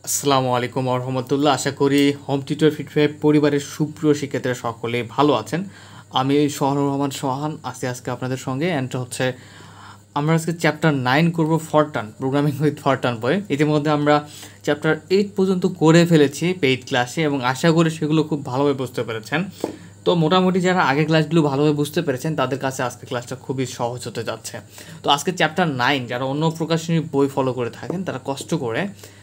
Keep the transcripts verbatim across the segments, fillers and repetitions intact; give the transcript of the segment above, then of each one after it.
আসসালামু আলাইকুম ওয়া রাহমাতুল্লাহ। আশা করি হোম টিউটর ফিডব্যাক পরিবারের সুপ্রিয় শিক্ষার্থীরা সকলে ভালো আছেন। আমি শহরুর রহমান সোহান আছি আজকে আপনাদের সঙ্গে। অ্যান্ড হচ্ছে আমরা আজকে চ্যাপ্টার নাইন করব ফরট্রান, প্রোগ্রামিং উইথ ফরট্রান বই। ইতিমধ্যে আমরা চ্যাপ্টার এইট পর্যন্ত করে ফেলেছি পেইড ক্লাসে এবং আশা করি সেগুলো খুব ভালোভাবে বুঝতে পেরেছেন। তো মোটামুটি যারা আগের ক্লাসগুলো ভালোভাবে বুঝতে পেরেছেন তাদের কাছে আজকে ক্লাসটা খুবই সহজ হতে যাচ্ছে। তো আজকে চ্যাপ্টার নাইন যারা অন্য প্রকাশনীর বই ফলো করে থাকেন তারা কষ্ট করে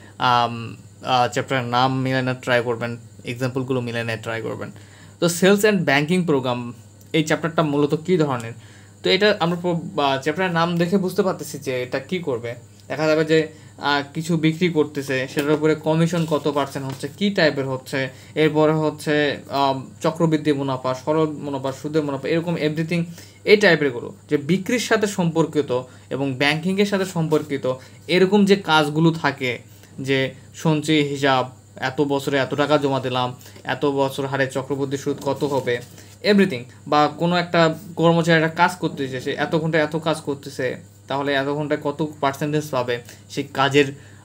চ্যাপ্টারের নাম মিলে না ট্রাই করবেন, এক্সাম্পলগুলো মিলে না ট্রাই করবেন। তো সেলস অ্যান্ড ব্যাঙ্কিং প্রোগ্রাম এই চ্যাপ্টারটা মূলত কী ধরনের, তো এটা আমরা চ্যাপ্টারের নাম দেখে বুঝতে পারতেছি যে এটা কী করবে। দেখা যাবে যে কিছু বিক্রি করতেছে, সেটার উপরে কমিশন কত পার্সেন্ট হচ্ছে, কী টাইপের হচ্ছে, এরপরে হচ্ছে চক্রবৃদ্ধি মুনাফা, সরল মুনাফা, সুদের মুনাফা, এরকম এভরিথিং এই টাইপেরগুলো যে বিক্রির সাথে সম্পর্কিত এবং ব্যাঙ্কিংয়ের সাথে সম্পর্কিত এরকম যে কাজগুলো থাকে, যে সঞ্চয়ী হিসাব, এত বছরে এত টাকা জমা দিলাম, এত বছর হারে চক্রবৃদ্ধি সুদ কত হবে, এভরিথিং। বা কোনো একটা কর্মচারী একটা কাজ করতেছে, সে এত ঘন্টায় এত কাজ করতেছে, তাহলে এত ঘন্টায় কত পার্সেন্টেজ পাবে, সেই কাজের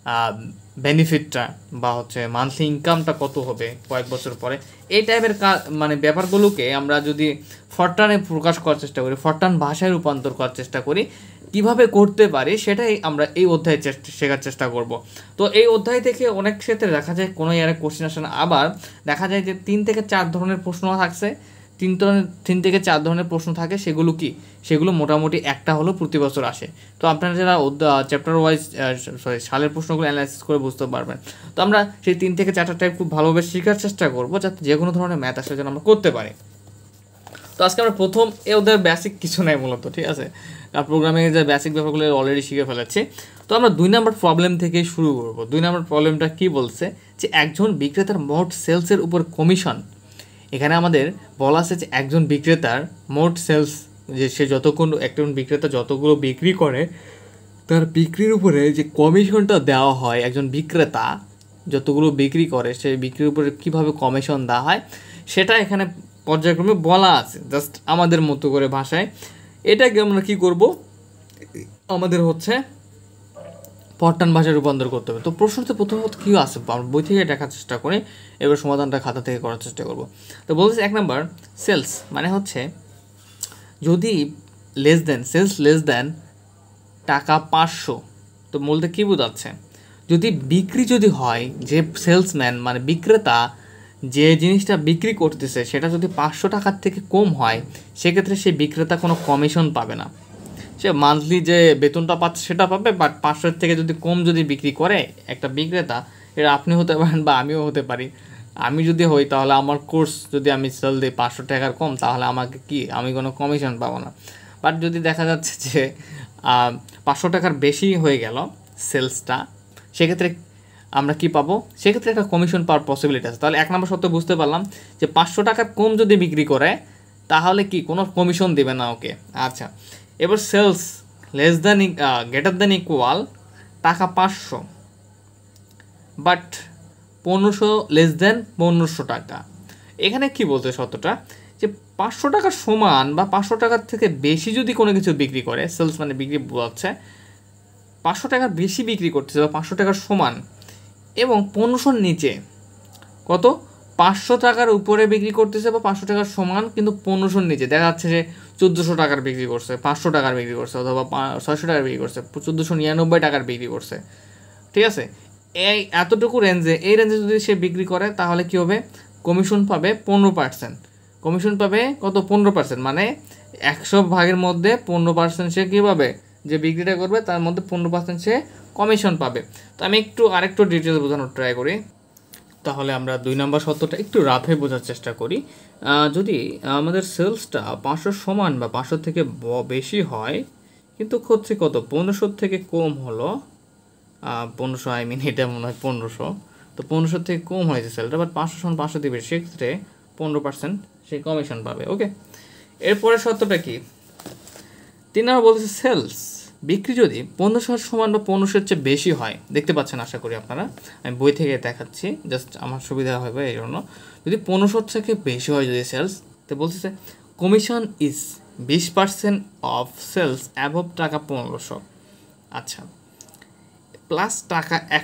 বেনিফিটটা বা হচ্ছে মান্থলি ইনকামটা কত হবে কয়েক বছর পরে, এই টাইপের কাজ মানে ব্যাপারগুলোকে আমরা যদি ফরট্রানে প্রকাশ করার চেষ্টা করি, ফরট্রান ভাষায় রূপান্তর করার চেষ্টা করি, কিভাবে করতে পারি সেটাই আমরা এই অধ্যায়ে চেষ্টা শেখার চেষ্টা করব। তো এই অধ্যায় থেকে অনেক ক্ষেত্রে দেখা যায় কোনো ইয়ারে কোশ্চেন আসে না, আবার দেখা যায় যে তিন থেকে চার ধরনের প্রশ্ন থাকছে, তিন ধরনের তিন থেকে চার ধরনের প্রশ্ন থাকে। সেগুলো কি, সেগুলো মোটামুটি একটা হলো প্রতি বছর আসে। তো আপনারা যারা চ্যাপ্টার ওয়াইজ সরি সালের প্রশ্নগুলো অ্যানালাইসিস করে বুঝতে পারবেন। তো আমরা সেই তিন থেকে চারটা টাইপ খুব ভালোভাবে শেখার চেষ্টা করবো, যাতে যে কোনো ধরনের ম্যাথ আসলে যেন আমরা করতে পারি। তো আজকে আমরা প্রথম এ ওদের বেসিক কিছু নেই মূলত, ঠিক আছে, কারণ প্রোগ্রামিংয়ের যে বেসিক ব্যাপারগুলো অলরেডি শিখে ফেলেছি। তো আমরা দুই নম্বর প্রবলেম থেকে শুরু করবো। দুই নম্বর প্রবলেমটা কী বলছে, যে একজন বিক্রেতার মোট সেলসের উপর কমিশন। এখানে আমাদের বলা আছে যে একজন বিক্রেতার মোট সেলস, যে সে যতক্ষণ একজন বিক্রেতা যতগুলো বিক্রি করে তার বিক্রির উপরে যে কমিশনটা দেওয়া হয়, একজন বিক্রেতা যতগুলো বিক্রি করে সেই বিক্রির উপরে কীভাবে কমিশন দেওয়া হয় সেটা এখানে পর্যায়ক্রমে বলা আছে, জাস্ট আমাদের মতো করে ভাষায়। এটাকে আমরা কী করব, আমাদের হচ্ছে ফরট্রান ভাষায় রূপান্তর করতে হবে। তো প্রশ্নতে প্রথমত কী আছে আমরা বই থেকে দেখার চেষ্টা করি, এবার সমাধানটা খাতা থেকে করার চেষ্টা করব। তো বলছে এক নাম্বার, সেলস মানে হচ্ছে যদি less than sales less than টাকা পাঁচশো, তো বলতে কী বোঝাচ্ছে, যদি বিক্রি যদি হয়, যে সেলসম্যান মানে বিক্রেতা যে জিনিসটা বিক্রি করতেছে সেটা যদি পাঁচশো টাকার থেকে কম হয়, সেক্ষেত্রে সে বিক্রেতা কোনো কমিশন পাবে না। সে মান্থলি যে বেতনটা পাচ্ছে সেটা পাবে, বাট পাঁচশোর থেকে যদি কম যদি বিক্রি করে একটা বিক্রেতা, এটা আপনি হতে পারেন বা আমিও হতে পারি। আমি যদি হই তাহলে আমার কোর্স যদি আমি সেল দিই পাঁচশো টাকার কম, তাহলে আমাকে কি আমি কোনো কমিশন পাবো না। বাট যদি দেখা যাচ্ছে যে পাঁচশো টাকার বেশি হয়ে গেল সেলসটা, সেক্ষেত্রে আমরা কি পাবো, সেক্ষেত্রে একটা কমিশন পাওয়ার পসিবিলিটি আছে। তাহলে এক নম্বর সত্য বুঝতে পারলাম যে পাঁচশো টাকার কম যদি বিক্রি করে তাহলে কি কোনো কমিশন দেবে না ওকে। আচ্ছা, এবার sales less than greater than equal টাকা পাঁচশো, বাট পনেরোশো লেস দ্যান পনেরোশো টাকা। এখানে কি বলতে সত্যটা, যে পাঁচশো টাকার সমান বা পাঁচশো টাকার থেকে বেশি যদি কোনো কিছু বিক্রি করে, সেলস মানে বিক্রি বোঝাচ্ছে, পাঁচশো টাকার বেশি বিক্রি করতেছে বা পাঁচশো টাকার সমান এবং পনেরোশোর নিচে, কত পাঁচশো টাকার উপরে বিক্রি করতেছে বা পাঁচশো টাকার সমান কিন্তু পনেরোশোর নিচে, দেখা যাচ্ছে যে চোদ্দোশো টাকার বিক্রি করছে, পাঁচশো টাকার বিক্রি করছে, অথবা ছয়শো টাকার বিক্রি করছে, চোদ্দোশো নিরানব্বই টাকার বিক্রি করছে, ঠিক আছে। এই এতটুকু রেঞ্জে, এই রেঞ্জে যদি সে বিক্রি করে তাহলে কী হবে, কমিশন পাবে পনেরো পার্সেন্ট। কমিশন পাবে কত, পনেরো পার্সেন্ট, মানে একশো ভাগের মধ্যে পনেরো পার্সেন্ট সে কী পাবে, যে বিক্রিটা করবে তার মধ্যে পনেরো পার্সেন্ট সে কমিশন পাবে। তো আমি একটু আরেকটু ডিটেলস বোঝানোর ট্রাই করি। তাহলে আমরা দুই নম্বর সত্যটা একটু রাফে বোঝার চেষ্টা করি। যদি আমাদের সেলসটা পাঁচশোর সমান বা পাঁচশো থেকে বেশি হয়, কিন্তু হচ্ছে কত পনেরোশোর থেকে কম হলো, পনেরোশো আই মিন এটা মনে হয় পনেরোশো, তো পনেরোশোর থেকে কম হয়েছে সেলটা, বাট পাঁচশো সমান পাঁচশো দিবে, সেক্ষেত্রে পনেরো পার্সেন্ট সে কমিশন পাবে। ওকে, এরপরে সত্যটা কি, তিন নম্বর বলতেছে সেলস বিক্রি যদি পনেরোশোর সমান বা পনেরোশোর চেয়ে বেশি হয়, দেখতে পাচ্ছেন আশা করি আপনারা, আমি বই থেকে দেখাচ্ছি জাস্ট আমার সুবিধা হবে এই জন্য। যদি পনেরোশোর থেকে বেশি হয় যদি সেলস, তো বলতেছে কমিশন ইজ বিশ পার্সেন্ট অফ সেলস অ্যাবভ টাকা পনেরোশো। আচ্ছা, প্লাস টাকা একশো,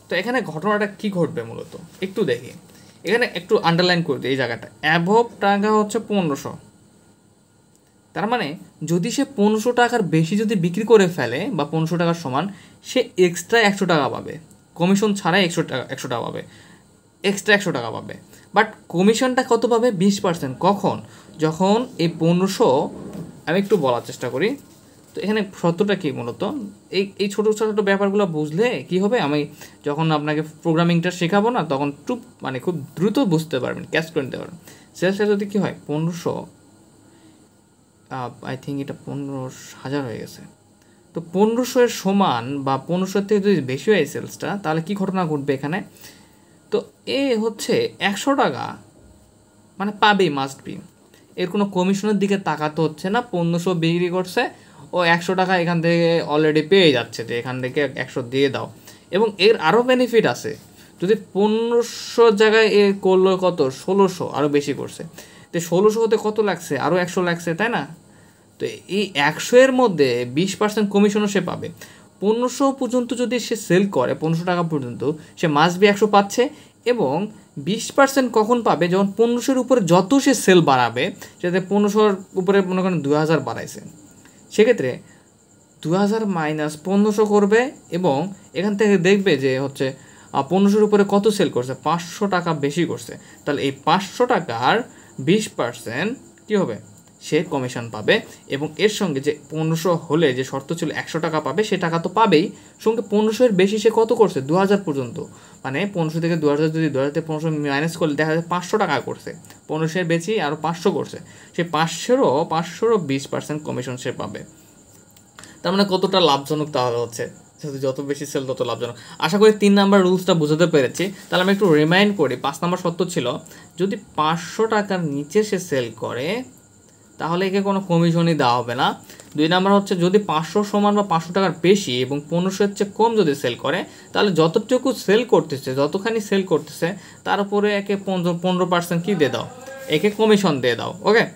তো এখানে ঘটনাটা কি ঘটবে মূলত একটু দেখি, এখানে একটু আন্ডারলাইন করে দিই এই জায়গাটা, অ্যাভব টাকা হচ্ছে পনেরোশো, তার মানে যদি সে পনেরোশো টাকার বেশি যদি বিক্রি করে ফেলে বা পনেরোশো টাকার সমান, সে এক্সট্রা একশো টাকা পাবে, কমিশন ছাড়াই একশো টাকা একশো টাকা পাবে, এক্সট্রা একশো টাকা পাবে। বাট কমিশনটা কত পাবে? বিশ পার্সেন্ট। কখন? যখন এই পনেরোশো, আমি একটু বলার চেষ্টা করি। তো এখানে সত্যটা কি মূলত, এই এই ছোটো ছোটো ব্যাপারগুলো বুঝলে কি হবে, আমি যখন আপনাকে প্রোগ্রামিংটা শেখাবো না তখন টুপ মানে খুব দ্রুত বুঝতে পারবেন, ক্যাচ করে নিতে পারবেন। সেলসটা যদি কী হয়, পনেরোশো আই থিঙ্ক এটা পনেরো হাজার হয়ে গেছে, তো পনেরোশো এর সমান বা পনেরোশোর থেকে যদি বেশি হয় সেলসটা, তাহলে কি ঘটনা ঘটবে এখানে, তো এ হচ্ছে একশো টাকা মানে পাবেই, মাস্ট বি, এর কোনো কমিশনের দিকে তাকাতে হচ্ছে না, পনেরোশো বিক্রি করছে ও একশো টাকা এখান থেকে অলরেডি পেয়ে যাচ্ছে, যে এখান থেকে একশো দিয়ে দাও। এবং এর আরও বেনিফিট আছে, যদি পনেরোশোর জায়গায় এ করলো কত, ষোলোশো, আরও বেশি করছে, তো ষোলোশো হতে কত লাগছে, আরও একশো লাগছে, তাই না? তো এই একশো এর মধ্যে বিশ পার্সেন্ট কমিশনও সে পাবে। পনেরোশো পর্যন্ত যদি সে সেল করে, পনেরোশো টাকা পর্যন্ত সে মাস্ট বি একশো পাচ্ছে, এবং বিশ পার্সেন্ট কখন পাবে, যখন পনেরোশোর উপরে যত সে সেল বাড়াবে, যাতে পনেরোশোর উপরে মনে করেন দু হাজার বাড়াইছে, সেক্ষেত্রে দু হাজার মাইনাস পনেরোশো করবে, এবং এখান থেকে দেখবে যে হচ্ছে পনেরোশোর উপরে কত সেল করছে, পাঁচশো টাকা বেশি করছে, তাহলে এই পাঁচশো টাকার বিশ পার্সেন্ট কী হবে, সে কমিশন পাবে। এবং এর সঙ্গে যে পনেরোশো হলে যে শর্ত ছিল একশো টাকা পাবে, সে টাকা তো পাবেই, সঙ্গে পনেরোশোর বেশি সে কত করছে, দু হাজার পর্যন্ত, মানে পনেরোশো থেকে দু হাজার যদি দু হাজার থেকে পনেরোশো মাইনাস করলে দেখা যায় পাঁচশো টাকা করছে, পনেরোশোর বেশি আরও পাঁচশো করছে, সে পাঁচশোরও পাঁচশোরও বিশ পার্সেন্ট কমিশন সে পাবে। তার মানে কতটা লাভজনক তাহলে হচ্ছে, যত বেশি সেল তত লাভজনক। আশা করি তিন নাম্বার রুলসটা বুঝাতে পেরেছি। তাহলে আমি একটু রিমাইন্ড করি, পাঁচ নাম্বার শর্ত ছিল যদি পাঁচশো টাকার নিচে সে সেল করে তাহলে একে কোনো কমিশনই দেওয়া হবে না। দুই নাম্বার হচ্ছে যদি পাঁচশো সমান বা পাঁচশো টাকার বেশি এবং পনেরোশোর চেয়ে কম যদি সেল করে, তাহলে যতটুকু সেল করতেছে, যতখানি সেল করতেছে তার উপরে একে পনেরো পনেরো পার্সেন্ট কী দিয়ে দাও, একে কমিশন দিয়ে দাও। ওকে,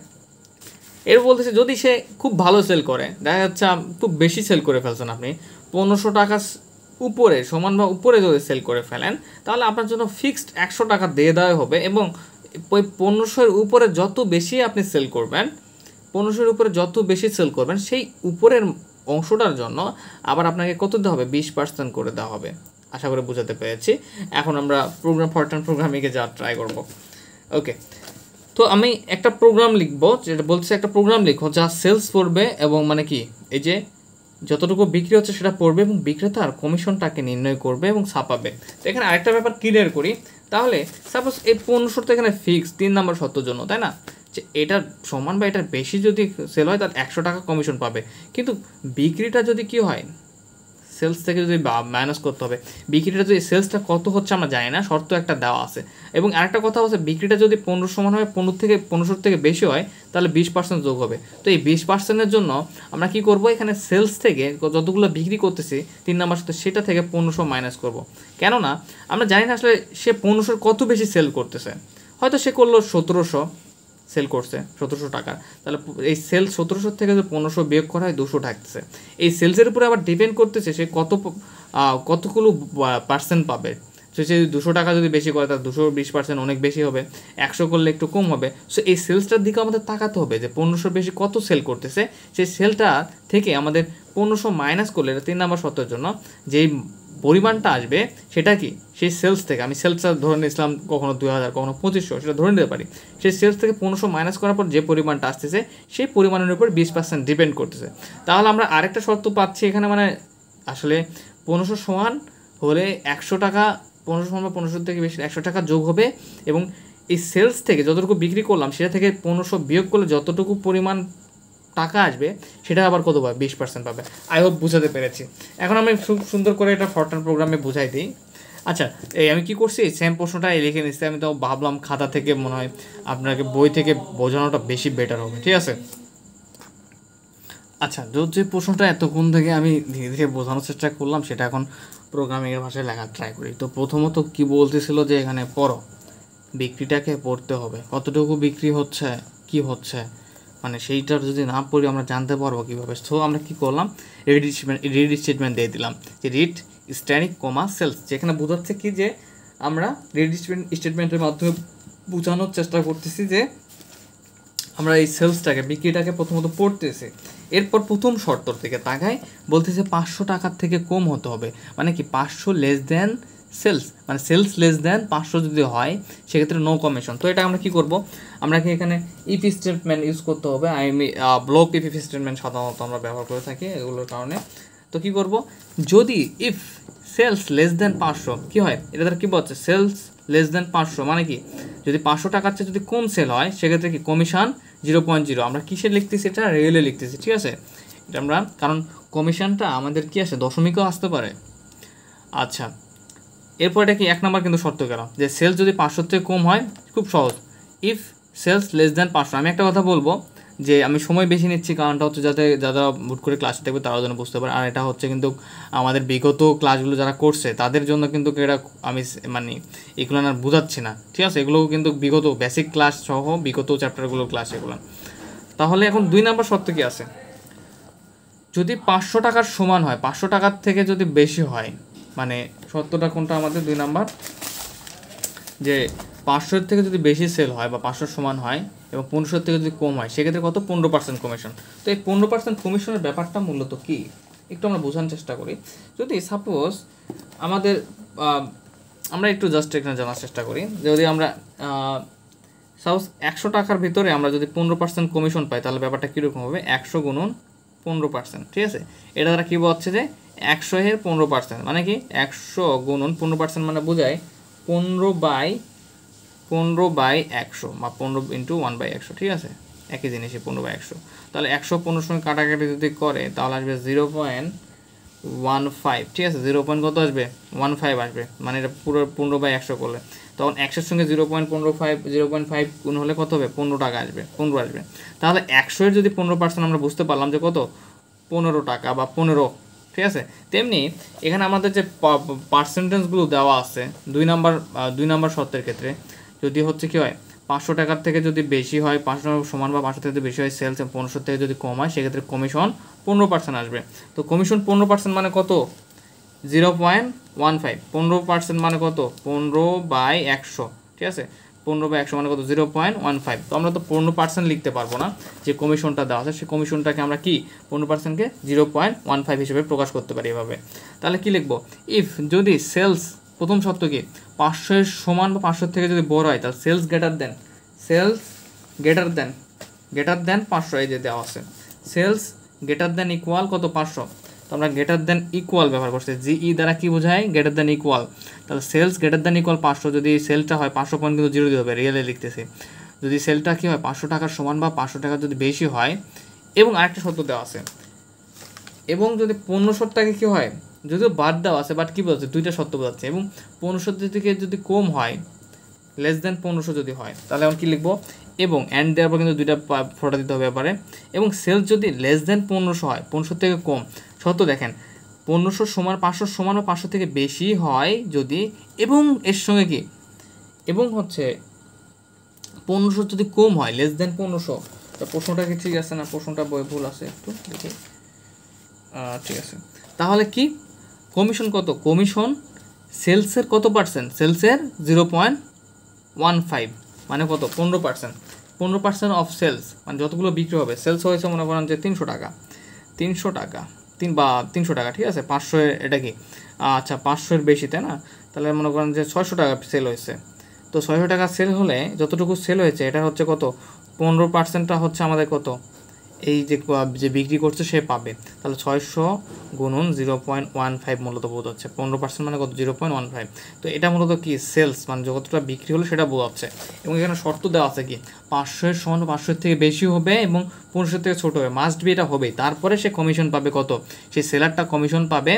এর বলতেছে যদি সে খুব ভালো সেল করে, দেখা যাচ্ছে খুব বেশি সেল করে ফেলছেন আপনি, পনেরোশো টাকা উপরে সমান বা উপরে যদি সেল করে ফেলেন, তাহলে আপনার জন্য ফিক্সড একশো টাকা দিয়ে দেওয়া হবে, এবং ওই পনেরোশোর উপরে যত বেশি আপনি সেল করবেন, পনেরোশোর উপরে যত বেশি সেল করবেন, সেই উপরের অংশটার জন্য আবার আপনাকে কত দেওয়া হবে, বিশ পার্সেন্ট করে দেওয়া হবে। আশা করে বোঝাতে পেরেছি। এখন আমরা প্রোগ্রাম ফরট্রান প্রোগ্রামিংয়ে যাওয়ার ট্রাই করব। ওকে, তো আমি একটা প্রোগ্রাম লিখবো, যেটা বলছে একটা প্রোগ্রাম লিখো যা সেলস পড়বে, এবং মানে কি এই যে যতটুকু বিক্রি হচ্ছে সেটা পড়বে, এবং বিক্রেতার কমিশনটাকে নির্ণয় করবে এবং ছাপাবে। তো এখানে আরেকটা ব্যাপার ক্লিয়ার করি, তাহলে সাপোজ এই পনেরোশো তো এখানে ফিক্স তিন নম্বর শর্তের জন্য, তাই না, যে এটার সমান বা এটার বেশি যদি সেল হয় তার একশো টাকা কমিশন পাবে। কিন্তু বিক্রিটা যদি কি হয়, সেলস থেকে যদি মাইনাস করতে হবে, বিক্রিটা যদি সেলসটা কত হচ্ছে আমরা জানি না, শর্ত একটা দেওয়া আছে। এবং আরেকটা কথা হচ্ছে বিক্রিটা যদি পনেরো সমান হয়, পনেরো থেকে পনেরোশোর থেকে বেশি হয়, তাহলে বিশ পার্সেন্ট যোগ হবে। তো এই বিশ পার্সেন্টের জন্য আমরা কী করবো, এখানে সেলস থেকে যতগুলো বিক্রি করতেছি তিন নাম্বার সাথে, সেটা থেকে পনেরোশো মাইনাস করবো। কেননা আমরা জানি না আসলে সে পনেরোশোর কত বেশি সেল করতেছে, হয়তো সে করলো সতেরোশো সেল করছে, সতেরোশো টাকা, তাহলে এই সেল সতেরোশোর থেকে যদি পনেরোশো বিয়োগ করা হয় দুশো থাকতেছে। এই সেলসের উপরে আবার ডিপেন্ড করতেছে সে কত কতগুলো পার্সেন্ট পাবে। সে যদি দুশো টাকা যদি বেশি করে তার দুশো বিশ পার্সেন্ট অনেক বেশি হবে, একশো করলে একটু কম হবে। সো এই সেলসটার দিকে আমাদের তাকাতে হবে যে পনেরোশোর বেশি কত সেল করতেছে, সেই সেলটা থেকে আমাদের পনেরোশো মাইনাস করলে তিন নাম্বার শর্তের জন্য যেই পরিমাণটা আসবে সেটা কি, সেই সেলস থেকে, আমি সেলসটা ধরে নিয়েছিলাম কখনো দুই হাজার কখনো পঁচিশশো, সেটা ধরে নিতে পারি, সেই সেলস থেকে পনেরোশো মাইনাস করার পর যে পরিমাণটা আসতেছে সেই পরিমাণের উপর বিশ পার্সেন্ট ডিপেন্ড করতেছে। তাহলে আমরা আরেকটা শর্ত পাচ্ছি এখানে, মানে আসলে পনেরোশো সমান হলে একশো টাকা, পনেরোশো সমান বা পনেরোশো থেকে বেশি একশো টাকা যোগ হবে, এবং এই সেলস থেকে যতটুকু বিক্রি করলাম সেটা থেকে পনেরোশো বিয়োগ করলে যতটুকু পরিমাণ টাকা আসবে সেটা আবার কত পাবে, বিশ পার্সেন্ট পাবে। আই হোপ বুঝাতে পেরেছি। এখন আমি খুব সুন্দর করে এটা ফরট্রান প্রোগ্রামে বুঝাই দিই। আচ্ছা, এই আমি কি করছি, সেম প্রশ্নটা লিখে নিচ্ছি, আমি তো ভাবলাম খাতা থেকে মনে হয় আপনাকে বই থেকে বোঝানোটা বেশি বেটার হবে, ঠিক আছে। আচ্ছা, যে প্রশ্নটা এতক্ষণ থেকে আমি ধীরে ধীরে বোঝানোর চেষ্টা করলাম সেটা এখন প্রোগ্রামিংয়ের ভাষায় লেখার ট্রাই করি। তো প্রথমত কি বলতেছিল যে এখানে পড়ো, বিক্রিটাকে পড়তে হবে, কতটুকু বিক্রি হচ্ছে কি হচ্ছে, মানে সেইটার যদি না পড়ি আমরা জানতে পারবো কীভাবে। সো আমরা কী করলাম, রিড স্টেটমেন্ট রিড স্টেটমেন্ট দিয়ে দিলাম যে রিড স্ট্যাটিক কমা সেলস, যেখানে বোঝাচ্ছে কি যে আমরা রেড স্টেটমেন্টের মাধ্যমে বোঝানোর চেষ্টা করতেছি যে আমরা এই সেলসটাকে বিক্রিটাকে প্রথমত পড়তেছি, এরপর প্রথম শর্ত থেকে তাকায় বলতেছে পাঁচশো টাকার থেকে কম হতে হবে, মানে কি পাঁচশো লেস দেন সেলস, মানে সেলস লেস দেন পাঁচশো যদি হয় সেক্ষেত্রে নো কমিশন। তো এটা আমরা কি করব, আমরা কি এখানে ইফ স্টেটমেন্ট ইউজ করতে হবে, I mean block if if statement সাধারণত আমরা ব্যবহার করে থাকি এগুলোর কারণে। তো কি করব, যদি ইফ সেলস লেস দেন পাঁচশো কী হয়, এটা দ্বারা কী বলছে, সেলস লেস দেন পাঁচশো মানে কি যদি পাঁচশো টাকার চেয়ে যদি কম সেল হয় সেক্ষেত্রে কি কমিশন জিরো পয়েন্ট জিরো, আমরা কিসে লিখতেছি, এটা রিয়েলে লিখতেছি, ঠিক আছে। এটা আমরা কারণ কমিশনটা আমাদের কি আসে দশমিকও আসতে পারে। আচ্ছা, এরপর এটা কি এক নম্বর কিন্তু শর্ত গেল যে সেলস যদি পাঁচশোর থেকে কম হয়, খুব সহজ, ইফ সেলস লেস দেন পাঁচশো। আমি একটা কথা বলবো যে আমি সময় বেশি নিচ্ছি, কারণটা হচ্ছে যাতে যারা বুট করে ক্লাস দেখবে তারাও যেন বুঝতে পারে, আর এটা হচ্ছে কিন্তু আমাদের বিগত ক্লাসগুলো যারা করছে তাদের জন্য কিন্তু এটা আমি মানে এগুলো আর বোঝাচ্ছি না, ঠিক আছে। এগুলো কিন্তু বিগত বেসিক ক্লাস সহ বিগত চ্যাপ্টারগুলো ক্লাস এগুলো। তাহলে এখন দুই নম্বর শর্ত কি আছে, যদি পাঁচশো টাকার সমান হয়, পাঁচশো টাকার থেকে যদি বেশি হয়, মানে শর্তটা কোনটা আমাদের দুই নাম্বার, যে পাঁচশোর থেকে যদি বেশি সেল হয় বা পাঁচশোর সমান হয় এবং পনেরোশোর থেকে যদি কম হয় সেক্ষেত্রে কত, পনেরো পার্সেন্ট কমিশন। তো এই পনেরো পার্সেন্ট কমিশনের ব্যাপারটা মূলত কি একটু আমরা বোঝানোর চেষ্টা করি। যদি সাপোজ আমাদের আমরা একটু জাস্ট এখানে জানার চেষ্টা করি, যদি আমরা সাপোজ একশো টাকার ভিতরে আমরা যদি পনেরো পার্সেন্ট কমিশন পাই তাহলে ব্যাপারটা কীরকম হবে, একশো গুণন পনেরো পার্সেন্ট, ঠিক আছে। এটা দ্বারা কী বলছে যে একশো এর পনেরো পার্সেন্ট মানে কি একশো গুণন পনেরো পার্সেন্ট মানে বোঝায় পনেরো বাই পনেরো বাই একশো বা পনেরো ইন্টু ওয়ান বাই একশো, ঠিক আছে, একই জিনিসই পনেরো বাই একশো। তাহলে একশো পনেরোর সঙ্গে কাটাকাটি যদি করে তাহলে আসবে জিরো পয়েন্ট ওয়ান ফাইভ, ঠিক আছে, জিরো পয়েন্ট কত আসবে, ওয়ান ফাইভ আসবে, মানে এটা পুরো পনেরো বাই একশো করলে তখন একশোর সঙ্গে জিরো পয়েন্ট পনেরো ফাইভ জিরো পয়েন্ট ফাইভ গুণ হলে কত হবে, পনেরো টাকা আসবে, পনেরো আসবে। তাহলে একশো এর যদি পনেরো পার্সেন্ট আমরা বুঝতে পারলাম যে কত, পনেরো টাকা বা পনেরো, ঠিক আছে। তেমনি এখানে আমাদের যে পার্সেন্টেজগুলো দেওয়া আছে দুই নাম্বার দুই নাম্বার শর্তের ক্ষেত্রে যদি হচ্ছে কি হয়, পাঁচশো টাকার থেকে যদি বেশি হয়, পাঁচশো টাকা সমান বা পাঁচশো থেকে যদি বেশি হয় সেলস, পনেরোশো থেকে যদি কম হয় সেক্ষেত্রে কমিশন পনেরো পার্সেন্ট আসবে। তো কমিশন পনেরো পার্সেন্ট মানে কত, জিরো পয়েন্ট ওয়ান ফাইভ, পনেরো পার্সেন্ট মানে কত, পনেরো বাই একশো, ঠিক আছে, পনেরো বাই একশো মানে কত, জিরো পয়েন্ট ওয়ান ফাইভ। তো আমরা তো পনেরো পার্সেন্ট লিখতে পারবো না, যে কমিশনটা দেওয়া আছে সেই কমিশনটাকে আমরা কি পনেরো পার্সেন্টকে জিরো পয়েন্ট ওয়ান ফাইভ হিসেবে প্রকাশ করতে পারি এভাবে। তাহলে কি লিখবো, ইফ যদি সেলস প্রথম শর্ত কি পাঁচশো এর সমান বা পাঁচশোর থেকে যদি বড় হয় তাহলে sales greater than sales greater than greater than পাঁচশো, এই যে দেওয়া আছে সেলস গ্রেটার দেন ইকুয়াল কত, পাঁচশো। তো আমরা গ্রেটার দেন ইকুয়াল ব্যবহার করছি, জি ই দ্বারা কি বোঝায়, গ্রেটার দেন ইকুয়াল। তাহলে সেলস গ্রেটার দেন ইকুয়াল পাঁচশো, যদি সেলটা হয় পাঁচশো পয়েন্ট কিন্তু জিরো দিয়ে হবে, রিয়েলে লিখতেছি। যদি সেলটা কী হয় পাঁচশো টাকার সমান বা পাঁচশো টাকা যদি বেশি হয়, এবং আরেকটা শর্ত দেওয়া আছে, এবং যদি পনেরোশোর টাকা কী হয়, যদিও বাদ দেওয়া আছে বাট কী বোঝাচ্ছে, দুইটা শর্ত বোঝাচ্ছে, এবং পনেরোশোর থেকে যদি কম হয়, লেস দেন পনেরোশো যদি হয় তাহলে এখন কী লিখবো, এবং অ্যান্ড দেওয়ার পর কিন্তু দুইটা ফোটা দিতে হবে ব্যাপারে, এবং সেলস যদি লেস দেন পনেরোশো হয়, পনেরোশো থেকে কম, শর্ত দেখেন পনেরোশো সমান পাঁচশো সমান বা পাঁচশো থেকে বেশি হয় যদি, এবং এর সঙ্গে কি, এবং হচ্ছে পনেরোশো যদি কম হয়, লেস দেন পনেরোশো। তো প্রশ্নটা কি ঠিক আছে না, প্রশ্নটা বই ভুল আছে একটু দেখি, ঠিক আছে। তাহলে কি কমিশন কত, কমিশন সেলসের কত পার্সেন্ট, সেলসের জিরো পয়েন্ট ওয়ান ফাইভ মানে কত, পনেরো পার্সেন্ট পনেরো পার্সেন্ট অফ সেলস, মানে যতগুলো বিক্রি হবে, সেলস হয়েছে মনে করেন যে তিনশো টাকা তিনশো টাকা তিন বা তিনশো টাকা, ঠিক আছে, পাঁচশো এটা কি, আচ্ছা পাঁচশোর বেশি তাই না, তাহলে মনে করেন যে ছয়শো টাকা সেল হয়েছে। তো ছয়শো টাকা সেল হলে যতটুকু সেল হয়েছে এটা হচ্ছে কত, পনেরো পার্সেন্টটা হচ্ছে আমাদের কত, এই যে যে বিক্রি করছে সে পাবে। তাহলে ছয়শো গুণন জিরো পয়েন্ট ওয়ান ফাইভ মূলত বোধ হচ্ছে, পনেরো পার্সেন্ট মানে কত, জিরো পয়েন্ট ওয়ান ফাইভ। তো এটা মূলত কি সেলস, মানে যতটা বিক্রি হলো সেটা বোঝাচ্ছে। এবং এখানে শর্ত দেওয়া আছে কি, পাঁচশোর সমান পাঁচশোর থেকে বেশি হবে এবং পনেরোশোর থেকে ছোটো হবে, মাস্ট বি এটা হবেই, তারপরে সে কমিশন পাবে কত, সেই সেলারটা কমিশন পাবে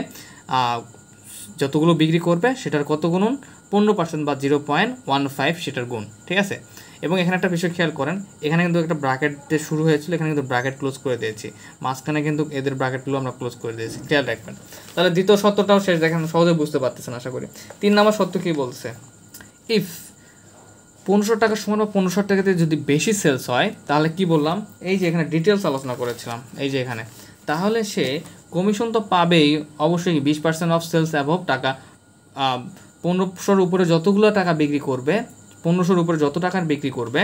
যতগুলো বিক্রি করবে সেটার কত গুণন, পনেরো পার্সেন্ট বা জিরো পয়েন্ট ওয়ান ফাইভ সেটার গুণ, ঠিক আছে। এবং এখানে একটা বিষয় খেয়াল করেন, এখানে কিন্তু একটা ব্র্যাকেট দিয়ে শুরু হয়েছিল, এখানে কিন্তু ব্র্যাকেট ক্লোজ করে দিয়েছি, মাঝখানে কিন্তু এদের ব্র্যাকেটগুলো আমরা ক্লোজ করে দিয়েছি, খেয়াল রাখবেন। তাহলে দ্বিতীয় সত্যটাও শেষ, দেখেন সহজে বুঝতে পারতেছেন আশা করি। তিন নম্বর সত্য কী বলছে, ইফ পনেরোশো টাকার সমান বা পনেরোশো টাকাতে যদি বেশি সেলস হয় তাহলে কি বললাম, এই যে এখানে ডিটেলস আলোচনা করেছিলাম এই যে এখানে, তাহলে সে কমিশন তো পাবেই অবশ্যই, বিশ পার্সেন্ট অফ সেলস অ্যাবভ টাকা, পনেরোশোর উপরে যতগুলো টাকা বিক্রি করবে, পনেরোশোর উপরে যত টাকার বিক্রি করবে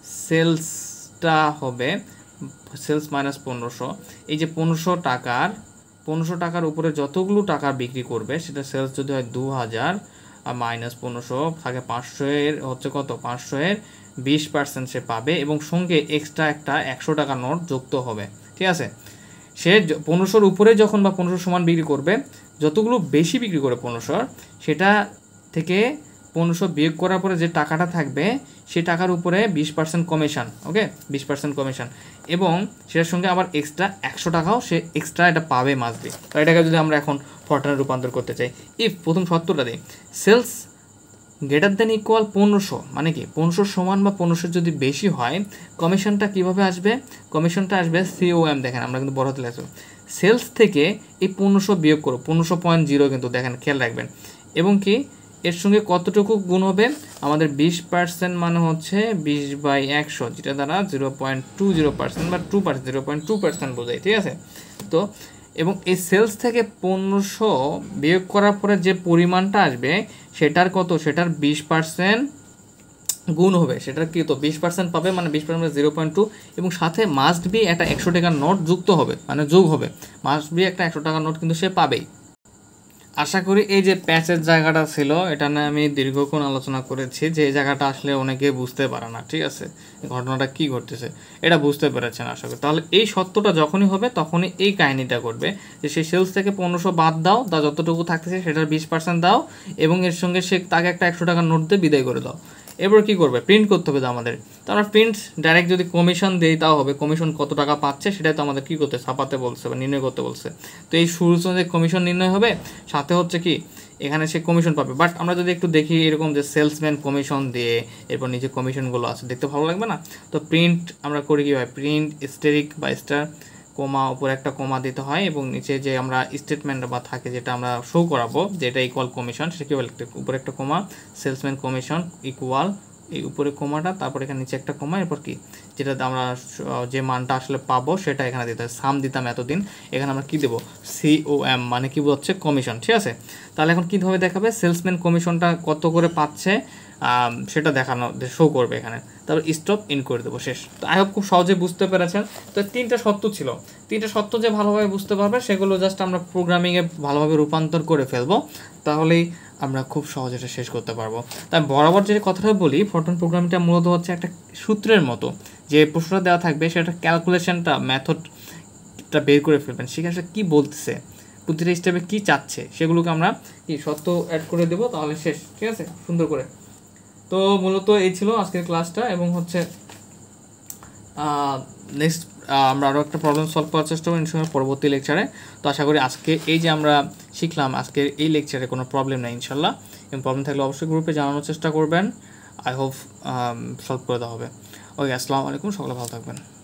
সেলসটা হবে সেলস মাইনাস পনেরোশো। এই যে পনেরোশো টাকার পনেরোশো টাকার উপরে যতগুলো টাকা বিক্রি করবে সেটা সেলস যদি হয় দু হাজার আর মাইনাস পনেরোশো থাকে পাঁচশো, এর হচ্ছে কত, পাঁচশো এর বিশ পার্সেন্ট সে পাবে এবং সঙ্গে এক্সট্রা একটা একশো টাকা নোট যুক্ত হবে। ঠিক আছে, সে পনেরোশোর উপরে যখন বা পনেরোশো সমান বিক্রি করবে, যতগুলো বেশি বিক্রি করে পনেরোশোর, সেটা থেকে পনেরোশো বিয়োগ করার পরে যে টাকাটা থাকবে সেই টাকার উপরে বিশ পার্সেন্ট কমিশন, ওকে, বিশ পার্সেন্ট কমিশন, এবং সেটার সঙ্গে আবার এক্সট্রা একশো টাকাও সে এক্সট্রা এটা পাবে মাসবি। তো এটাকে যদি আমরা এখন ফরট্রানে রূপান্তর করতে চাই, ইফ প্রথম শর্তটা দিই সেলস গ্রেটার দেন ইকুয়াল পনেরোশো, মানে কি পনেরোশো সমান বা পনেরোশো যদি বেশি হয়, কমিশনটা কীভাবে আসবে, কমিশনটা আসবে সিওএম, দেখেন আমরা কিন্তু বড় হাতে লিখছি, সেলস থেকে এই পনেরোশো বিয়োগ করো, পনেরোশো পয়েন্ট জিরো কিন্তু দেখেন খেয়াল রাখবেন, এবং কি এর সঙ্গে কতটুকু গুণ হবে, আমাদের বিশ পার্সেন্ট মানে হচ্ছে বিশ বাই একশো, যেটা দ্বারা zero point two zero percent বা two percent zero point two percent বোঝায়। ঠিক আছে, তো এবং এই সেলস থেকে পনেরোশো বিয়োগ করার পরে যে পরিমাণটা আসবে সেটার কত, সেটার বিশ পার্সেন্ট গুণ হবে, সেটার কি, তো বিশ পার্সেন্ট পাবে, মানে বিশ পার্সেন্ট জিরো পয়েন্ট টু, এবং সাথে মাস্ট বি একটা একশো টাকার নোট যুক্ত হবে, মানে যোগ হবে, মাস্ট বি একটা একশো টাকার নোট কিন্তু সে পাবেই। আশা করি এই যে প্যাচের জায়গাটা ছিল এটা নিয়ে আমি দীর্ঘক্ষণ আলোচনা করেছি, যে এই জায়গাটা আসলে অনেকে বুঝতে পারে না। ঠিক আছে, ঘটনাটা কি ঘটতেছে এটা বুঝতে পেরেছেন আশা করি। তাহলে এই সত্যটা যখনই হবে তখনই এই কাহিনীটা করবে, যে সেই সেলস থেকে পনেরোশো বাদ দাও, তা যতটুকু থাকতেছে সেটার বিশ পার্সেন্ট দাও, এবং এর সঙ্গে সে তাকে একটা একশো টাকার নোট দিয়ে বিদায় করে দাও। এবার কী করবে, প্রিন্ট করতে হবে তো আমাদের, তো আমরা প্রিন্ট ডাইরেক্ট যদি কমিশন দিই তাও হবে, কমিশন কত টাকা পাচ্ছে সেটাই তো আমাদের কী করতে, ছাপাতে বলছে বা নির্ণয় করতে বলছে। তো এই শুরুর সঙ্গে কমিশন নির্ণয় হবে, সাথে হচ্ছে কি এখানে সে কমিশন পাবে। বাট আমরা যদি একটু দেখি এরকম যে সেলসম্যান কমিশন দিয়ে এরপর নিচে কমিশনগুলো আছে, দেখতে ভালো লাগবে না? তো প্রিন্ট আমরা করি কীভাবে, প্রিন্ট স্টেরিক বা স্টার কোমা, উপরে একটা কোমা দিতে হয়, এবং নিচে যে আমরা স্টেটমেন্ট বা থাকে যেটা আমরা শো করাবো যেটা ইকুয়াল কমিশন, সেটা কি বলে, উপরে একটা কোমা, সেলসম্যান কমিশন ইকুয়াল এই উপরে কোমাটা, তারপর এখানে নিচে একটা কোমা, এরপর কি যেটা আমরা যে মানটা আসলে পাবো সেটা এখানে দিতে হয়। সাম দিতাম এতদিন, এখানে আমরা কি দেবো, সিওএম, মানে কি হচ্ছে কমিশন। ঠিক আছে, তাহলে এখন কীভাবে দেখাবে, সেলসম্যান কমিশনটা কত করে পাচ্ছে সেটা দেখানো, শো করবে এখানে, তারপর স্টপ ইন করে দেবো, শেষ। তো আই হোপ খুব সহজে বুঝতে পেরেছেন। তো তিনটা সত্য ছিল, তিনটা সত্য যে ভালোভাবে বুঝতে পারবে সেগুলো জাস্ট আমরা প্রোগ্রামিংয়ে ভালোভাবে রূপান্তর করে ফেলবো, তাহলেই আমরা খুব সহজে এটা শেষ করতে পারবো। তাই বরাবর যে কথাটা বলি, ফরট্রান প্রোগ্রামিংটা মূলত হচ্ছে একটা সূত্রের মতো, যে প্রশ্নটা দেওয়া থাকবে সেটা ক্যালকুলেশনটা মেথডটা বের করে ফেলবেন, সেখানে কী বলতেছে, প্রতিটা স্টেপে কী চাচ্ছে সেগুলোকে আমরা কি সত্য অ্যাড করে দেবো, তাহলে শেষ। ঠিক আছে, সুন্দর করে। তো মূলত এই ছিল আজকের ক্লাসটা, এবং হচ্ছে নেক্সট আমরা আরও একটা প্রবলেম সলভ করার চেষ্টা করব ইনশাআল্লাহ পরবর্তী লেকচারে। তো আশা করি আজকে এই যে আমরা শিখলাম আজকের এই লেকচারে কোনো প্রবলেম নেই ইনশাআল্লাহ, এবং প্রবলেম থাকলে অবশ্যই গ্রুপে জানানোর চেষ্টা করবেন, আই হোপ সলভ করে দেওয়া হবে। ওকে, আসসালামু আলাইকুম, সকলে ভালো থাকবেন।